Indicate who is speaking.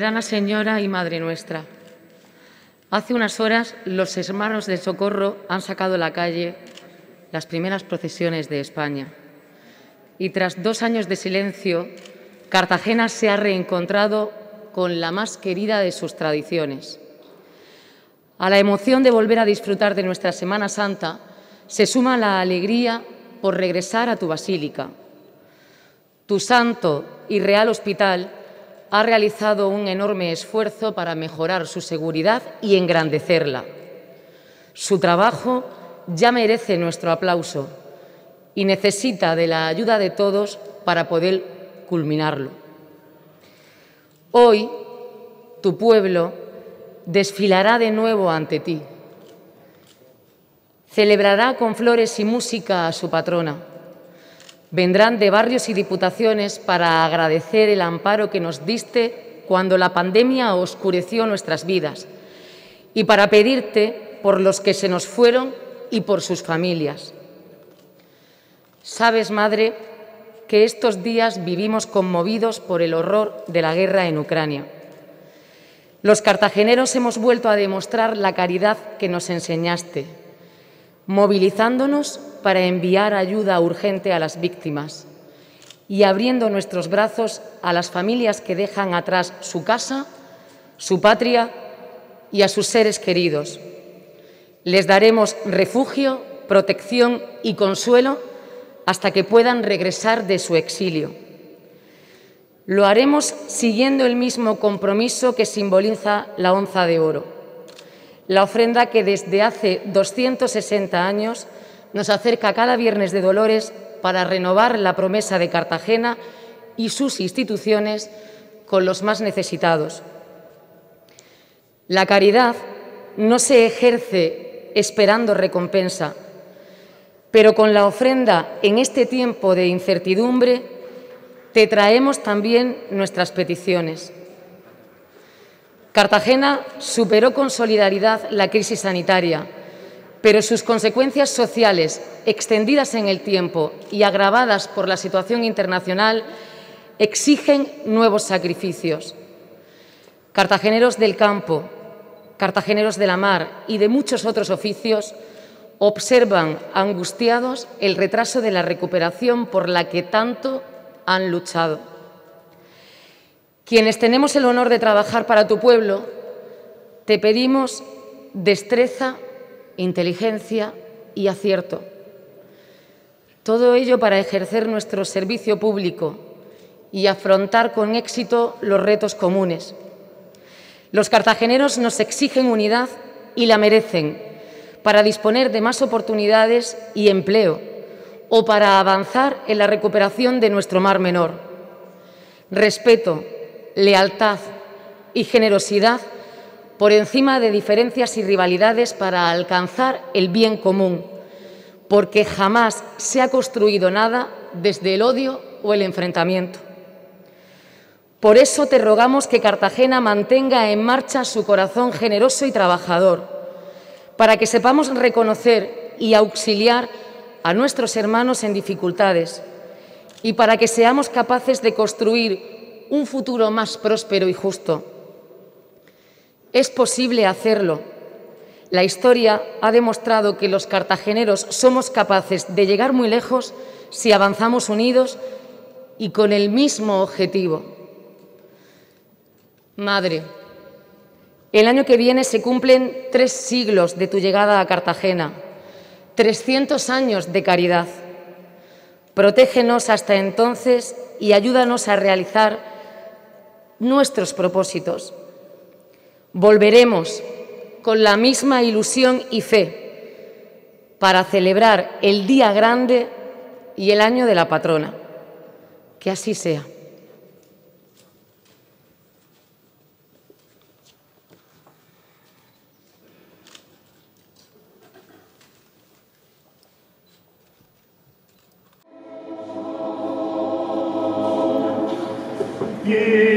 Speaker 1: Soberana Señora y Madre nuestra, hace unas horas los hermanos del Socorro han sacado a la calle las primeras procesiones de España. Y tras 2 años de silencio, Cartagena se ha reencontrado con la más querida de sus tradiciones. A la emoción de volver a disfrutar de nuestra Semana Santa se suma la alegría por regresar a tu basílica. Tu santo y real hospital ha realizado un enorme esfuerzo para mejorar su seguridad y engrandecerla. Su trabajo ya merece nuestro aplauso y necesita de la ayuda de todos para poder culminarlo. Hoy, tu pueblo desfilará de nuevo ante ti. Celebrará con flores y música a su patrona. Vendrán de barrios y diputaciones para agradecer el amparo que nos diste cuando la pandemia oscureció nuestras vidas y para pedirte por los que se nos fueron y por sus familias. Sabes, Madre, que estos días vivimos conmovidos por el horror de la guerra en Ucrania. Los cartageneros hemos vuelto a demostrar la caridad que nos enseñaste, movilizándonos para enviar ayuda urgente a las víctimas y abriendo nuestros brazos a las familias que dejan atrás su casa, su patria y a sus seres queridos. Les daremos refugio, protección y consuelo hasta que puedan regresar de su exilio. Lo haremos siguiendo el mismo compromiso que simboliza la onza de oro, la ofrenda que desde hace 260 años nos acerca cada Viernes de Dolores para renovar la promesa de Cartagena y sus instituciones con los más necesitados. La caridad no se ejerce esperando recompensa, pero con la ofrenda en este tiempo de incertidumbre te traemos también nuestras peticiones. Cartagena superó con solidaridad la crisis sanitaria, pero sus consecuencias sociales, extendidas en el tiempo y agravadas por la situación internacional, exigen nuevos sacrificios. Cartageneros del campo, cartageneros de la mar y de muchos otros oficios observan angustiados el retraso de la recuperación por la que tanto han luchado. Quienes tenemos el honor de trabajar para tu pueblo, te pedimos destreza, inteligencia y acierto. Todo ello para ejercer nuestro servicio público y afrontar con éxito los retos comunes. Los cartageneros nos exigen unidad y la merecen para disponer de más oportunidades y empleo o para avanzar en la recuperación de nuestro Mar Menor. Respeto, lealtad y generosidad por encima de diferencias y rivalidades para alcanzar el bien común, porque jamás se ha construido nada desde el odio o el enfrentamiento. Por eso te rogamos que Cartagena mantenga en marcha su corazón generoso y trabajador, para que sepamos reconocer y auxiliar a nuestros hermanos en dificultades y para que seamos capaces de construir un futuro más próspero y justo. Es posible hacerlo. La historia ha demostrado que los cartageneros somos capaces de llegar muy lejos si avanzamos unidos y con el mismo objetivo. Madre, el año que viene se cumplen 3 siglos de tu llegada a Cartagena, 300 años de caridad. Protégenos hasta entonces y ayúdanos a realizar nuestros propósitos. Volveremos con la misma ilusión y fe para celebrar el día grande y el año de la patrona. Que así sea.
Speaker 2: Yeah.